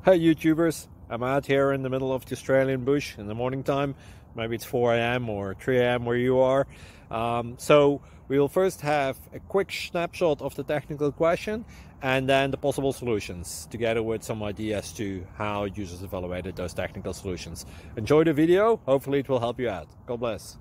Hey YouTubers, I'm out here in the middle of the Australian bush in the morning time. Maybe it's 4 a.m. or 3 a.m. where you are. So we will first have a quick snapshot of the technical question and then the possible solutions, together with some ideas to how users evaluated those technical solutions. Enjoy the video, hopefully it will help you out. God bless.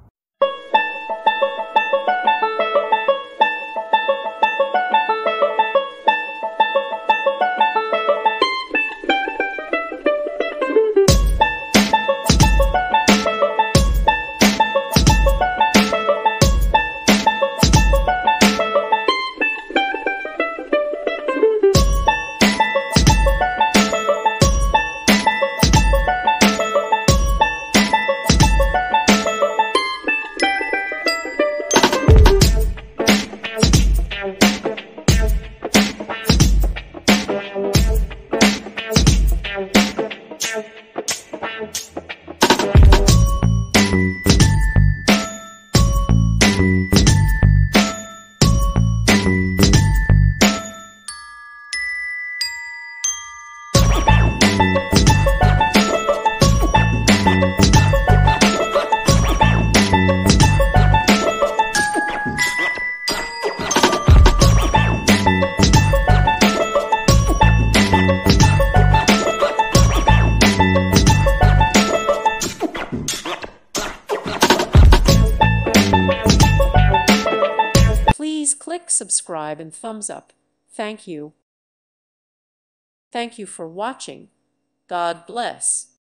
Please click subscribe and thumbs up. Thank you. Thank you for watching. God bless.